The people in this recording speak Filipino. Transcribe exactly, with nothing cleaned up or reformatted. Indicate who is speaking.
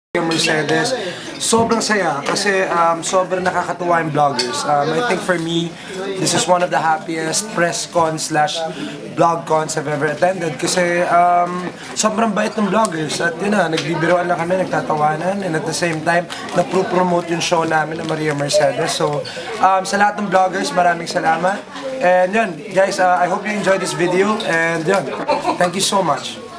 Speaker 1: Mercedes. Sobrang saya kasi um, sobrang nakakatuwa yung vloggers. Um, I think for me, this is one of the happiest press con slash vlog cons I've ever attended kasi um, sobrang bait ng vloggers at yun na, nagbibiroan lang kami, nagtatawanan and at the same time, napro-promote yung show namin ng Maria Mercedes. So, um, sa lahat ng vloggers, maraming salamat. And yun, guys, uh, I hope you enjoyed this video and yun, thank you so much.